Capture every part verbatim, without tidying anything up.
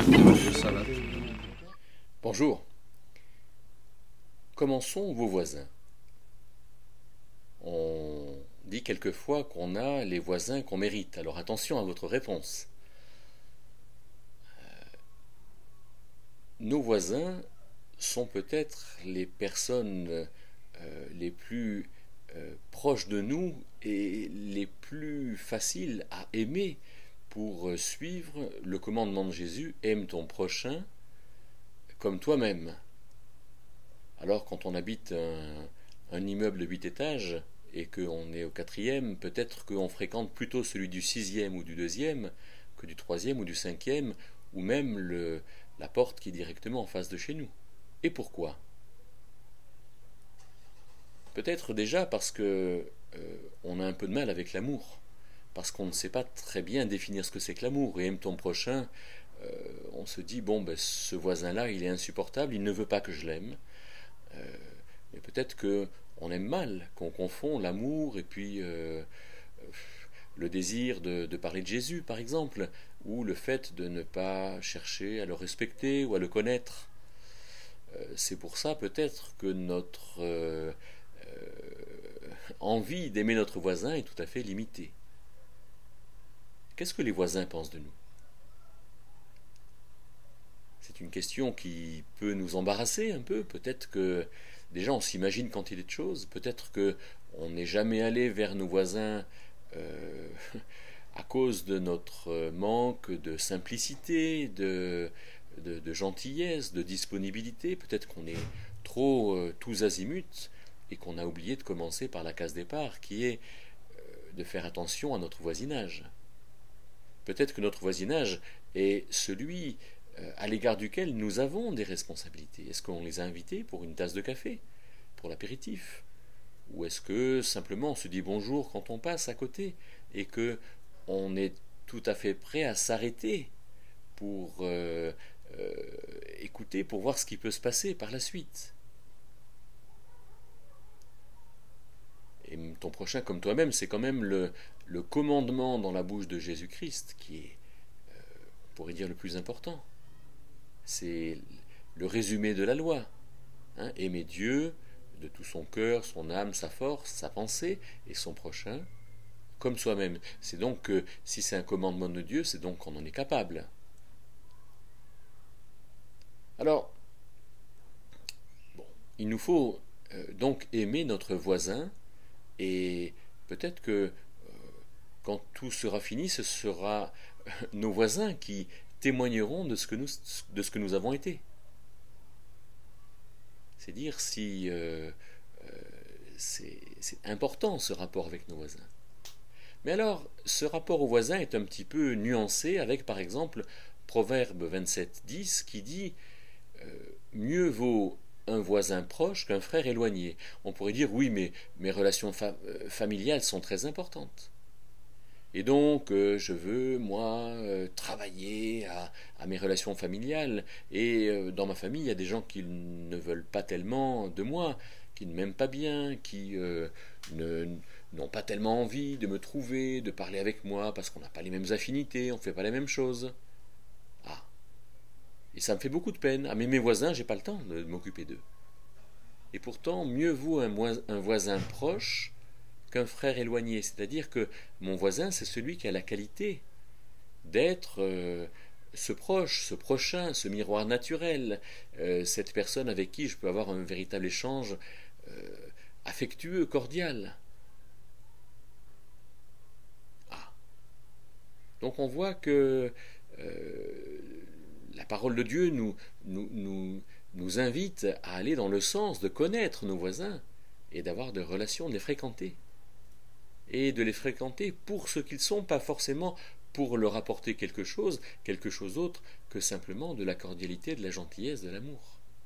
de salade. Bonjour. Comment sont vos voisins? On dit quelquefois qu'on a les voisins qu'on mérite. Alors attention à votre réponse. Nos voisins sont peut-être les personnes euh, les plus euh, proches de nous et les plus faciles à aimer pour suivre le commandement de Jésus: aime ton prochain comme toi-même. Alors quand on habite un, un immeuble de huit étages et qu'on est au quatrième, peut-être qu'on fréquente plutôt celui du sixième ou du deuxième que du troisième ou du cinquième, ou même le, la porte qui est directement en face de chez nous. Et pourquoi? Peut-être déjà parce que euh, on a un peu de mal avec l'amour, parce qu'on ne sait pas très bien définir ce que c'est que l'amour. Et aime ton prochain, euh, on se dit, bon, ben, ce voisin-là, il est insupportable, il ne veut pas que je l'aime. Euh, mais peut-être qu'on aime mal, qu'on confond l'amour et puis euh, le désir de, de parler de Jésus, par exemple, ou le fait de ne pas chercher à le respecter ou à le connaître. Euh, c'est pour ça peut-être que notre euh, euh, envie d'aimer notre voisin est tout à fait limitée. Qu'est-ce que les voisins pensent de nous? C'est une question qui peut nous embarrasser un peu. Peut-être que déjà on s'imagine quantité de choses. Peut-être que on n'est jamais allé vers nos voisins euh, à cause de notre manque de simplicité, de, de, de gentillesse, de disponibilité. Peut-être qu'on est trop euh, tous azimuts et qu'on a oublié de commencer par la case départ, qui est euh, de faire attention à notre voisinage. Peut-être que notre voisinage est celui à l'égard duquel nous avons des responsabilités. Est-ce qu'on les a invités pour une tasse de café, pour l'apéritif? Ou est-ce que simplement on se dit bonjour quand on passe à côté et que on est tout à fait prêt à s'arrêter pour euh, euh, écouter, pour voir ce qui peut se passer par la suite? Et ton prochain comme toi-même, c'est quand même le, le commandement dans la bouche de Jésus-Christ qui est, euh, on pourrait dire, le plus important. C'est le résumé de la loi. Hein, aimer Dieu de tout son cœur, son âme, sa force, sa pensée, et son prochain comme soi-même. C'est donc que si c'est un commandement de Dieu, c'est donc qu'on en est capable. Alors, bon, il nous faut euh, donc aimer notre voisin, et peut-être que euh, quand tout sera fini, ce sera euh, nos voisins qui témoigneront de ce que nous, de ce que nous avons été. C'est dire si euh, euh, c'est, c'est important ce rapport avec nos voisins. Mais alors, ce rapport aux voisins est un petit peu nuancé avec, par exemple, Proverbe vingt-sept dix qui dit euh, « Mieux vaut un voisin proche qu'un frère éloigné ». On pourrait dire « Oui, mais mes relations fa- familiales sont très importantes ». Et donc, euh, je veux, moi, euh, travailler à, à mes relations familiales. Et euh, dans ma famille, il y a des gens qui ne veulent pas tellement de moi, qui ne m'aiment pas bien, qui euh, ne, n'ont pas tellement envie de me trouver, de parler avec moi, parce qu'on n'a pas les mêmes affinités, on ne fait pas les mêmes choses. Ah, et ça me fait beaucoup de peine. Ah, mais mes voisins, j'ai pas le temps de m'occuper d'eux. Et pourtant, mieux vaut un, un voisin proche qu'un frère éloigné. C'est-à-dire que mon voisin, c'est celui qui a la qualité d'être euh, ce proche, ce prochain, ce miroir naturel, euh, cette personne avec qui je peux avoir un véritable échange euh, affectueux, cordial. Ah. Donc on voit que euh, la parole de Dieu nous, nous, nous, nous invite à aller dans le sens de connaître nos voisins et d'avoir des relations, de les fréquenter. Et de les fréquenter pour ce qu'ils sont, pas forcément pour leur apporter quelque chose, quelque chose d'autre que simplement de la cordialité, de la gentillesse, de l'amour.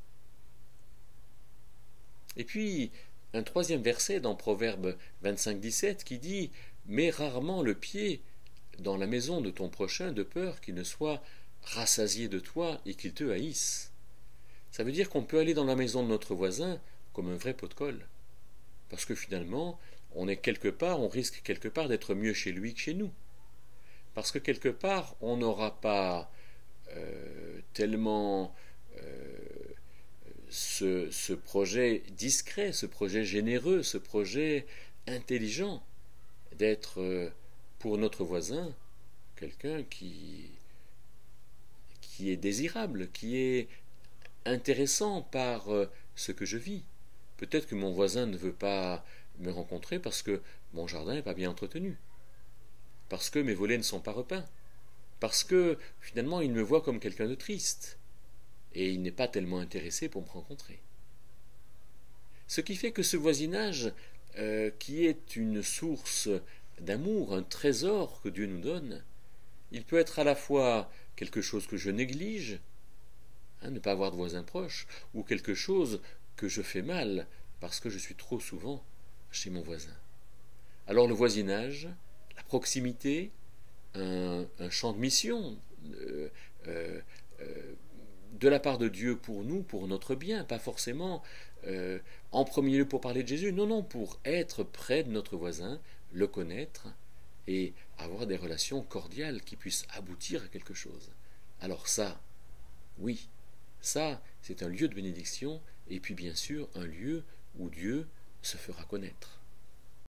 Et puis, un troisième verset dans Proverbe vingt-cinq dix-sept qui dit « Mets rarement le pied dans la maison de ton prochain de peur qu'il ne soit rassasié de toi et qu'il te haïsse. » Ça veut dire qu'on peut aller dans la maison de notre voisin comme un vrai pot de colle. Parce que finalement, on est quelque part, on risque quelque part d'être mieux chez lui que chez nous. Parce que quelque part, on n'aura pas euh, tellement euh, ce, ce projet discret, ce projet généreux, ce projet intelligent d'être euh, pour notre voisin quelqu'un qui, qui est désirable, qui est intéressant par euh, ce que je vis. Peut-être que mon voisin ne veut pas me rencontrer parce que mon jardin n'est pas bien entretenu, parce que mes volets ne sont pas repeints, parce que finalement il me voit comme quelqu'un de triste, et il n'est pas tellement intéressé pour me rencontrer. Ce qui fait que ce voisinage, euh, qui est une source d'amour, un trésor que Dieu nous donne, il peut être à la fois quelque chose que je néglige, hein, ne pas avoir de voisins proches, ou quelque chose que je fais mal parce que je suis trop souvent chez mon voisin. Alors le voisinage, la proximité, un, un champ de mission euh, euh, euh, de la part de Dieu pour nous, pour notre bien, pas forcément euh, en premier lieu pour parler de Jésus, non, non, pour être près de notre voisin, le connaître et avoir des relations cordiales qui puissent aboutir à quelque chose. Alors ça, oui, ça, c'est un lieu de bénédiction, et puis bien sûr un lieu où Dieu se fera connaître.